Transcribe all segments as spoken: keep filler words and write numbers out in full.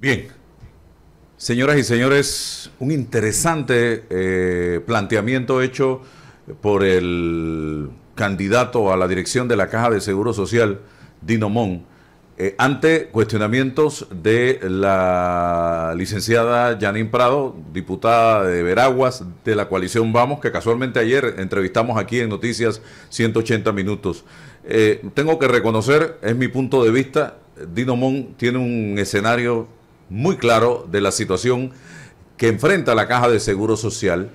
Bien, señoras y señores, un interesante eh, planteamiento hecho por el candidato a la dirección de la Caja de Seguro Social, Dino Mon, eh, ante cuestionamientos de la licenciada Yanín Prado, diputada de Veraguas de la coalición Vamos, que casualmente ayer entrevistamos aquí en Noticias ciento ochenta Minutos. Eh, tengo que reconocer, es mi punto de vista, Dino Mon tiene un escenario muy claro de la situación que enfrenta la Caja de Seguro Social.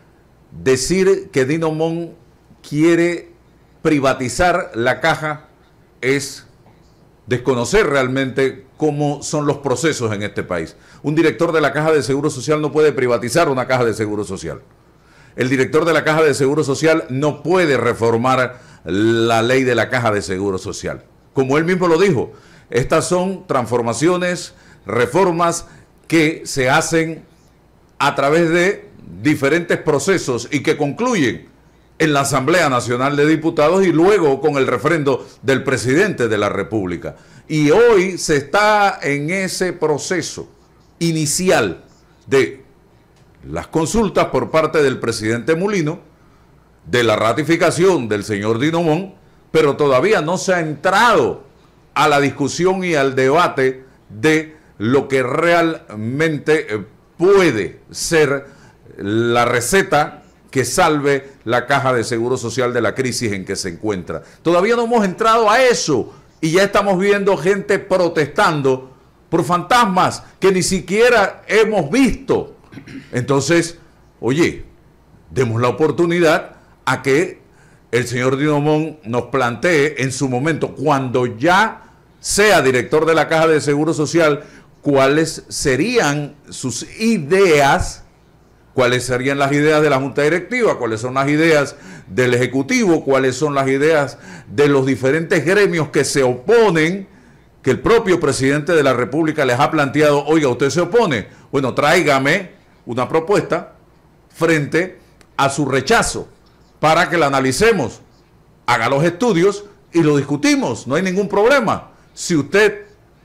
Decir que Dino Mon quiere privatizar la Caja es desconocer realmente cómo son los procesos en este país. Un director de la Caja de Seguro Social no puede privatizar una Caja de Seguro Social. El director de la Caja de Seguro Social no puede reformar la ley de la Caja de Seguro Social. Como él mismo lo dijo, estas son transformaciones, reformas que se hacen a través de diferentes procesos y que concluyen en la Asamblea Nacional de Diputados y luego con el refrendo del presidente de la República. Y hoy se está en ese proceso inicial de las consultas por parte del presidente Mulino, de la ratificación del señor Dino Mon, pero todavía no se ha entrado a la discusión y al debate de lo que realmente puede ser la receta que salve la Caja de Seguro Social de la crisis en que se encuentra. Todavía no hemos entrado a eso y ya estamos viendo gente protestando por fantasmas que ni siquiera hemos visto. Entonces, oye, demos la oportunidad a que el señor Dino Mon nos plantee en su momento, cuando ya sea director de la Caja de Seguro Social, cuáles serían sus ideas, cuáles serían las ideas de la Junta Directiva, cuáles son las ideas del Ejecutivo, cuáles son las ideas de los diferentes gremios que se oponen, que el propio presidente de la República les ha planteado. Oiga, ¿usted se opone? Bueno, tráigame una propuesta frente a su rechazo para que la analicemos, haga los estudios y lo discutimos, no hay ningún problema. Si usted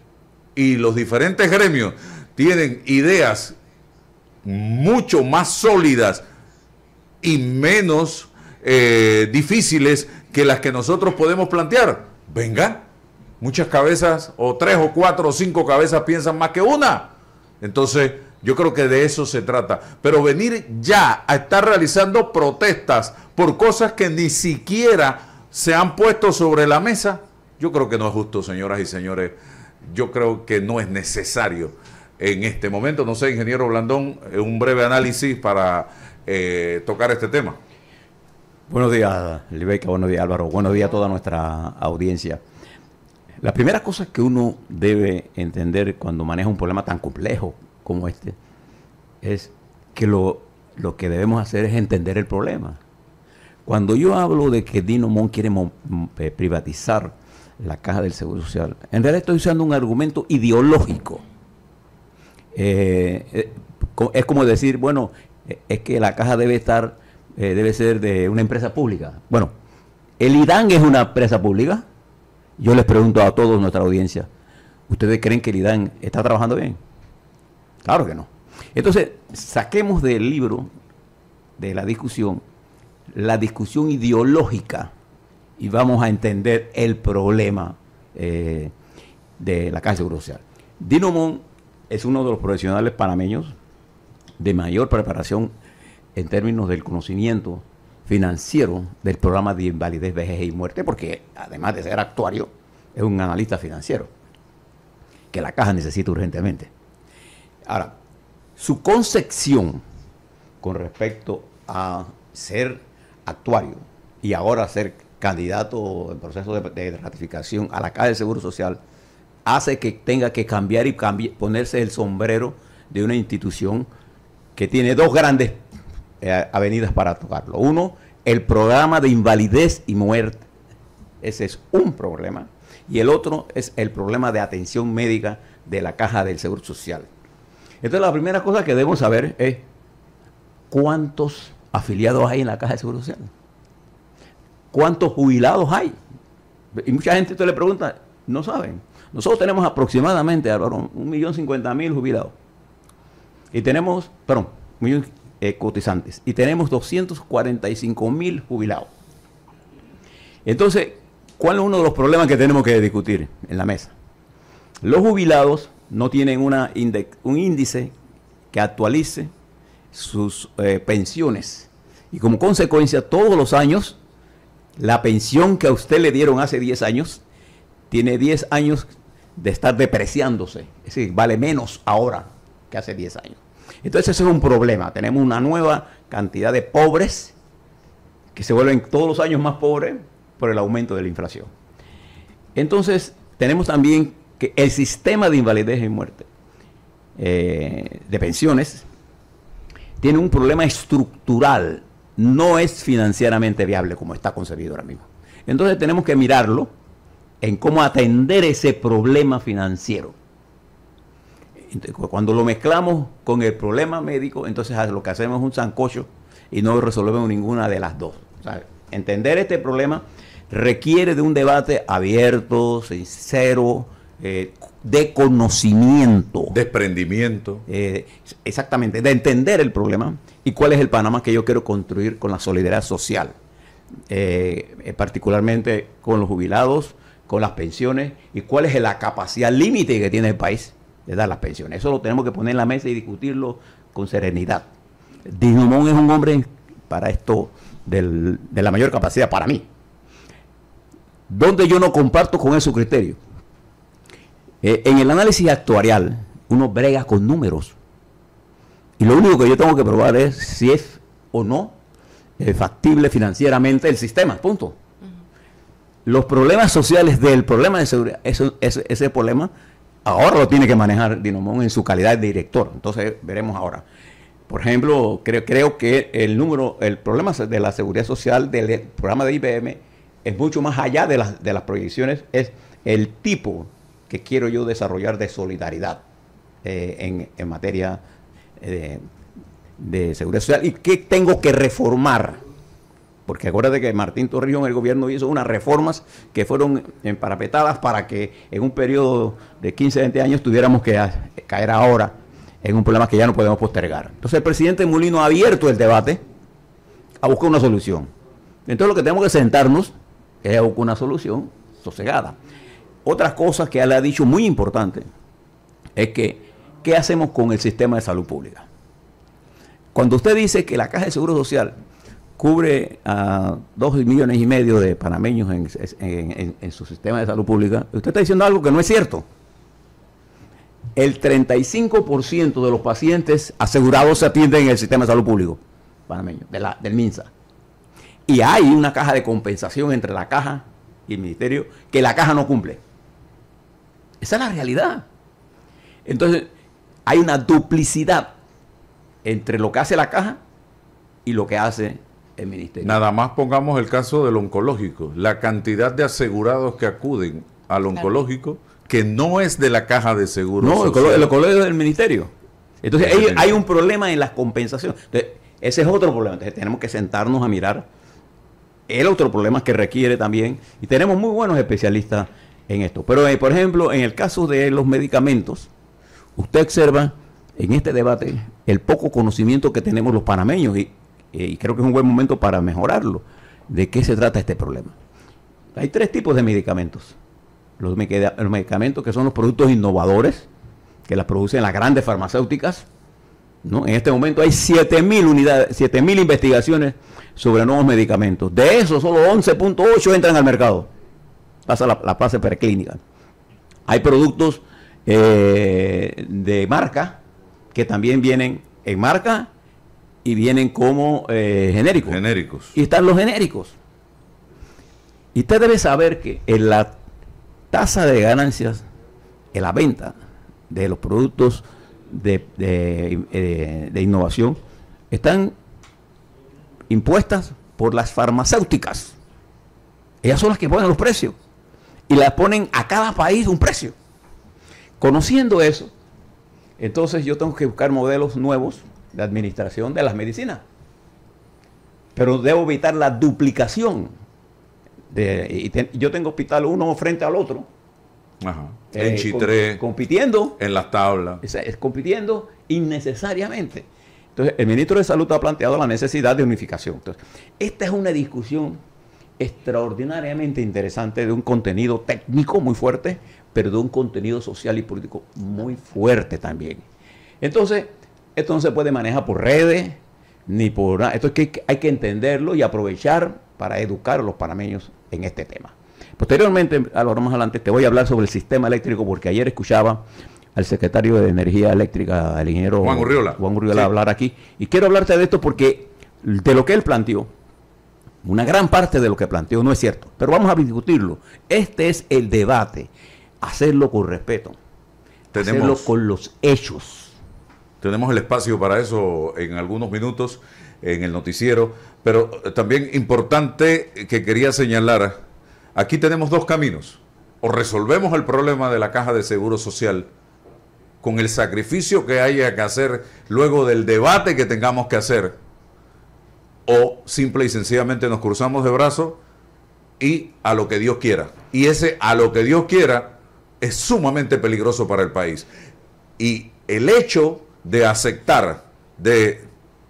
y los diferentes gremios tienen ideas mucho más sólidas y menos eh, difíciles que las que nosotros podemos plantear, venga, muchas cabezas o tres o cuatro o cinco cabezas piensan más que una. Entonces yo creo que de eso se trata, pero venir ya a estar realizando protestas por cosas que ni siquiera se han puesto sobre la mesa, yo creo que no es justo, señoras y señores. Yo creo que no es necesario en este momento. No sé, ingeniero Blandón, un breve análisis para eh, tocar este tema. Buenos días, Libeca, buenos días, Álvaro, buenos días a toda nuestra audiencia. Las primeras cosas que uno debe entender cuando maneja un problema tan complejo como este es que lo, lo que debemos hacer es entender el problema. Cuando yo hablo de que Dino Mon quiere mo, eh, privatizar la Caja del Seguro Social, en realidad estoy usando un argumento ideológico. Eh, eh, es como decir, bueno, es que la Caja debe estar, eh, debe ser de una empresa pública. Bueno, ¿el IDAN es una empresa pública? Yo les pregunto a todos nuestra audiencia, ¿ustedes creen que el IDAN está trabajando bien? Claro que no. Entonces, saquemos del libro, de la discusión, la discusión ideológica y vamos a entender el problema eh, de la Caja de Seguro Social. Dino Mon es uno de los profesionales panameños de mayor preparación en términos del conocimiento financiero del programa de invalidez, vejez y muerte, porque además de ser actuario, es un analista financiero que la Caja necesita urgentemente. Ahora, su concepción con respecto a ser actuario y ahora ser candidato en proceso de, de ratificación a la Caja del Seguro Social hace que tenga que cambiar y cambiar, ponerse el sombrero de una institución que tiene dos grandes eh, avenidas para tocarlo. Uno, el programa de invalidez y muerte. Ese es un problema. Y el otro es el problema de atención médica de la Caja del Seguro Social. Entonces, la primera cosa que debemos saber es cuántos afiliados hay en la Caja de Seguro Social. ¿Cuántos jubilados hay? Y mucha gente usted le pregunta, no saben. Nosotros tenemos aproximadamente, Álvaro, un millón cincuenta mil jubilados. Y tenemos, perdón, un millón eh, cotizantes. Y tenemos doscientos cuarenta y cinco mil jubilados. Entonces, ¿cuál es uno de los problemas que tenemos que discutir en la mesa? Los jubilados no tienen una index, un índice que actualice sus eh, pensiones. Y como consecuencia, todos los años, la pensión que a usted le dieron hace diez años, tiene diez años de estar depreciándose. Es decir, vale menos ahora que hace diez años. Entonces, ese es un problema. Tenemos una nueva cantidad de pobres que se vuelven todos los años más pobres por el aumento de la inflación. Entonces, tenemos también que el sistema de invalidez y muerte eh, de pensiones tiene un problema estructural, no es financieramente viable como está concebido ahora mismo. Entonces tenemos que mirarlo en cómo atender ese problema financiero. Entonces, cuando lo mezclamos con el problema médico, entonces lo que hacemos es un sancocho y no resolvemos ninguna de las dos. O sea, entender este problema requiere de un debate abierto, sincero, eh, de conocimiento. Desprendimiento. Eh, exactamente, de entender el problema y cuál es el Panamá que yo quiero construir con la solidaridad social. Eh, eh, particularmente con los jubilados, con las pensiones y cuál es la capacidad límite que tiene el país de dar las pensiones. Eso lo tenemos que poner en la mesa y discutirlo con serenidad. Dinomón es un hombre para esto del, de la mayor capacidad para mí. Donde yo no comparto con él su criterio. Eh, en el análisis actuarial, uno brega con números. Y lo único que yo tengo que probar es si es o no eh, factible financieramente el sistema, punto. Uh-huh. Los problemas sociales del problema de seguridad, eso, ese, ese problema, ahora lo tiene que manejar Dinomón en su calidad de director. Entonces, veremos ahora. Por ejemplo, creo, creo que el número, el problema de la seguridad social del programa de I B M es mucho más allá de las, de las proyecciones, es el tipo que quiero yo desarrollar de solidaridad eh, en, en materia eh, de seguridad social y qué tengo que reformar. Porque acuérdate que Martín Torrijos en el gobierno hizo unas reformas que fueron emparapetadas para que en un periodo de quince, veinte años tuviéramos que a, caer ahora en un problema que ya no podemos postergar. Entonces el presidente Mulino ha abierto el debate a buscar una solución. Entonces lo que tenemos que sentarnos es a buscar una solución sosegada. Otras cosas que él ha dicho muy importante es que, ¿qué hacemos con el sistema de salud pública? Cuando usted dice que la Caja de Seguro Social cubre a dos millones y medio de panameños en, en, en, en su sistema de salud pública, usted está diciendo algo que no es cierto. El treinta y cinco por ciento de los pacientes asegurados se atienden en el sistema de salud público panameño, de la, del MINSA. Y hay una caja de compensación entre la Caja y el Ministerio que la Caja no cumple. Esa es la realidad. Entonces, hay una duplicidad entre lo que hace la Caja y lo que hace el Ministerio. Nada más pongamos el caso del oncológico. La cantidad de asegurados que acuden al oncológico, que no es de la Caja de Seguro No, Social. el oncológico es del Ministerio. Entonces, hay, hay un problema en las compensaciones. Entonces, ese es otro problema. Entonces, tenemos que sentarnos a mirar el otro problema que requiere también, y tenemos muy buenos especialistas en esto. Pero, eh, por ejemplo, en el caso de los medicamentos, usted observa en este debate el poco conocimiento que tenemos los panameños, y, y creo que es un buen momento para mejorarlo. ¿De qué se trata este problema? Hay tres tipos de medicamentos. Los, los medicamentos que son los productos innovadores, que las producen las grandes farmacéuticas, ¿no? En este momento hay siete mil unidades, siete mil investigaciones sobre nuevos medicamentos. De esos, solo once punto ocho entran al mercado. Pasa la, la fase preclínica. Hay productos eh, de marca que también vienen en marca y vienen como eh, genéricos. Genéricos. Y están los genéricos. Y usted debe saber que en la tasa de ganancias, en la venta de los productos de, de, de, de innovación, están impuestas por las farmacéuticas. Ellas son las que ponen los precios y las ponen a cada país un precio. Conociendo eso, entonces yo tengo que buscar modelos nuevos de administración de las medicinas, pero debo evitar la duplicación de, y te, yo tengo hospital uno frente al otro Ajá. Eh, En Chitré, com- compitiendo, en las tablas. es, es compitiendo innecesariamente. Entonces, el ministro de Salud ha planteado la necesidad de unificación. Entonces, esta es una discusión extraordinariamente interesante de un contenido técnico muy fuerte, pero de un contenido social y político muy fuerte también. Entonces, esto no se puede manejar por redes, ni por nada. Esto es que hay que entenderlo y aprovechar para educar a los panameños en este tema. Posteriormente, a lo más adelante, te voy a hablar sobre el sistema eléctrico, porque ayer escuchaba al secretario de Energía Eléctrica, el ingeniero Juan Urriola, Juan Urriola sí. hablar aquí. Y quiero hablarte de esto porque de lo que él planteó, una gran parte de lo que planteó no es cierto, pero vamos a discutirlo. Este es el debate, hacerlo con respeto, Tenemos- hacerlo con los hechos. Tenemos el espacio para eso en algunos minutos en el noticiero, pero también importante que quería señalar, aquí tenemos dos caminos. O resolvemos el problema de la Caja de Seguro Social con el sacrificio que haya que hacer luego del debate que tengamos que hacer, o simple y sencillamente nos cruzamos de brazos y a lo que Dios quiera. Y ese a lo que Dios quiera es sumamente peligroso para el país. Y el hecho de aceptar, de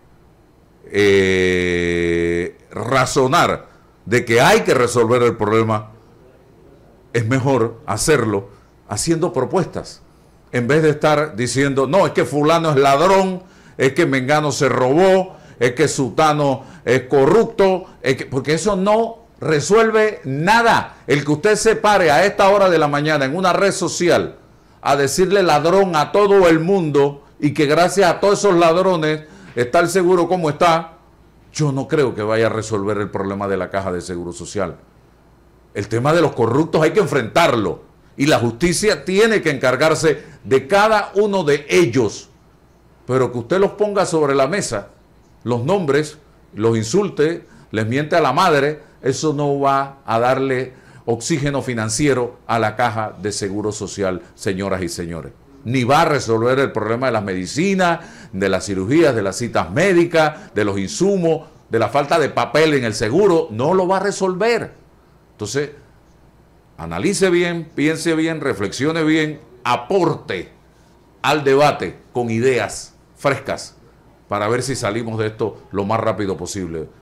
eh, razonar de que hay que resolver el problema, es mejor hacerlo haciendo propuestas, en vez de estar diciendo, no, es que fulano es ladrón, es que Mengano se robó, es que Sutano es corrupto, es que, porque eso no resuelve nada. El que usted se pare a esta hora de la mañana en una red social a decirle ladrón a todo el mundo y que gracias a todos esos ladrones está el seguro como está, yo no creo que vaya a resolver el problema de la Caja de Seguro Social. El tema de los corruptos hay que enfrentarlo y la justicia tiene que encargarse de cada uno de ellos, pero que usted los ponga sobre la mesa, los nombres, los insulte, les miente a la madre, eso no va a darle oxígeno financiero a la Caja de Seguro Social, señoras y señores. Ni va a resolver el problema de las medicinas, de las cirugías, de las citas médicas, de los insumos, de la falta de papel en el seguro, no lo va a resolver. Entonces, analice bien, piense bien, reflexione bien, aporte al debate con ideas frescas para ver si salimos de esto lo más rápido posible.